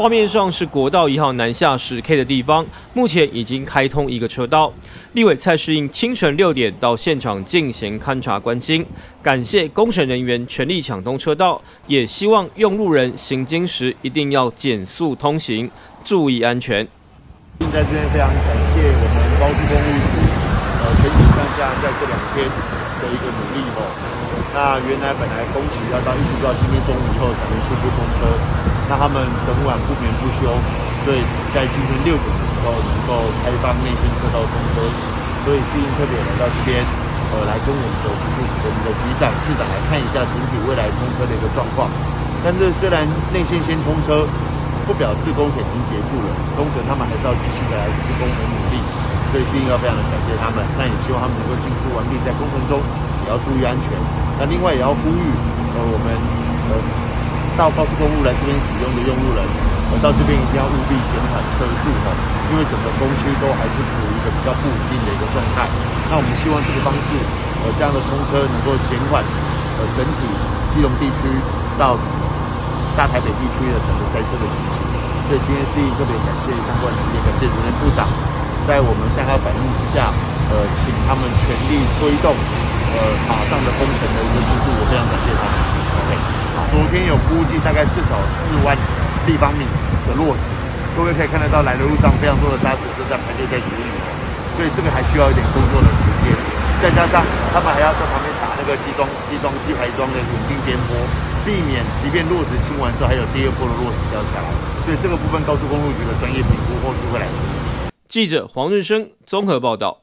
画面上是国道1号南下10K 的地方，目前已经开通一个车道。立委蔡适应清晨6点到现场进行勘察关心，感谢工程人员全力抢通车道，也希望用路人行经时一定要减速通行，注意安全。 在这边非常感谢我们高速公路局全体上下在这2天的一个努力那原来本来工期要一直到今天中午以后才能初步通车，那他们整晚不眠不休，所以在今天6点的时候能够开放内线车道通车，所以适应特别来到这边来跟我们的局长、次长来看一下整体未来通车的一个状况。但是虽然内线先通车，不表示工程已经结束了，工程他们还是要继续的来施工和努力，所以适应要非常的感谢他们，但也希望他们能够进出完毕，在工程中也要注意安全。那另外也要呼吁我们到高速公路来这边使用的用路人，到这边一定要务必减缓车速因为整个工区都还是处于一个比较不稳定的一个状态。那我们希望这个方式这样的通车能够减缓整体基隆地区到大台北地区的整个塞车的情形。所以今天适应特别感谢相关人员，感谢主任部长在我们向他反映之下请他们全力推动马上的工程的一个速度，我非常感谢他们。OK， 昨天有估计大概至少4万立方米的落石，各位可以看得到来的路上非常多的砂石车在排队在处理所以这个还需要一点工作的时间，再加上他们还要在旁边打那个机桩机排桩的稳定颠簸，避免即便落石清完之后还有第2波的落石掉下来，所以这个部分高速公路局的专业评估后续会来处理。 记者黄日升综合报道。